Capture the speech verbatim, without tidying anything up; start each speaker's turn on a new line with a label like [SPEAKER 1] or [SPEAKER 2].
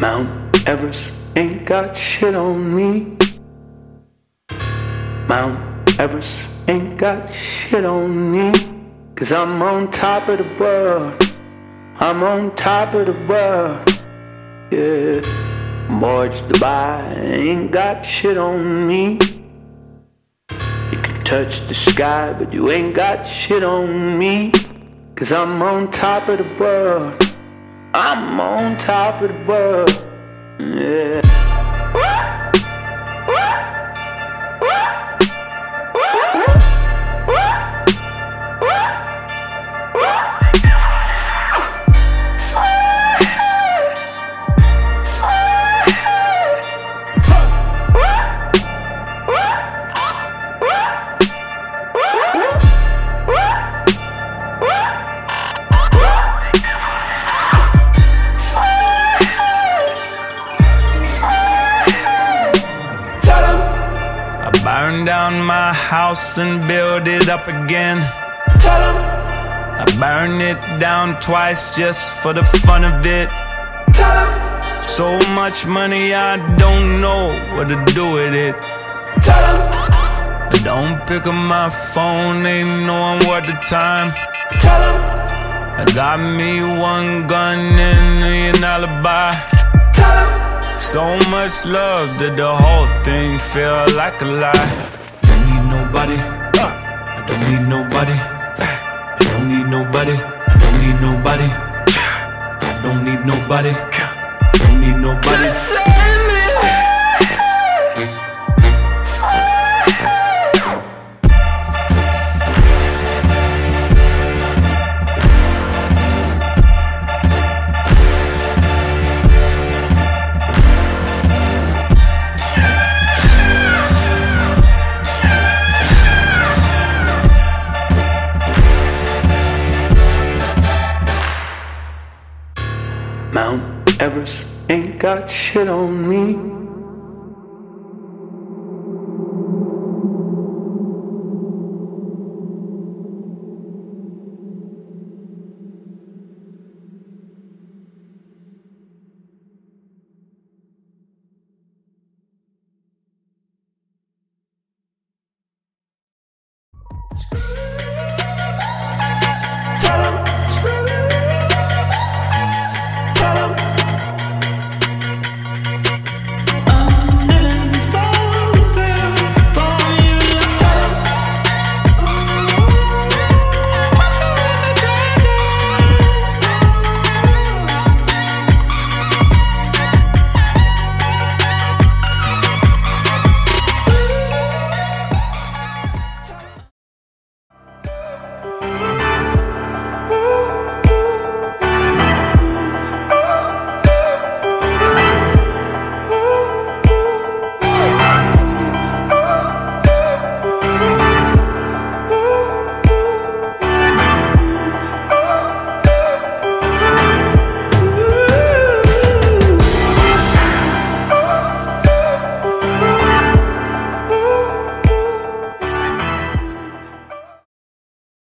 [SPEAKER 1] Mount Everest ain't got shit on me. Mount Everest ain't got shit on me. Cause I'm on top of the world. I'm on top of the world. Yeah. Burj Dubai ain't got shit on me. You can touch the sky, but you ain't got shit on me. Cause I'm on top of the world. I'm on top of the world. Yeah.
[SPEAKER 2] Burn down my house and build it up again. Tell 'em I burn it down twice just for the fun of it. Tell 'em so much money I don't know what to do with it. Tell 'em I don't pick up my phone, ain't no one worth the time. Tell 'em I got me one gun and an alibi. Tell 'em so much love that the whole thing feel like a lie. Don't need nobody, I don't need nobody, I don't need nobody, I don't need nobody, I don't need nobody, I don't need nobody. Just save me.
[SPEAKER 1] Mount Everest ain't got shit on me.
[SPEAKER 2] It's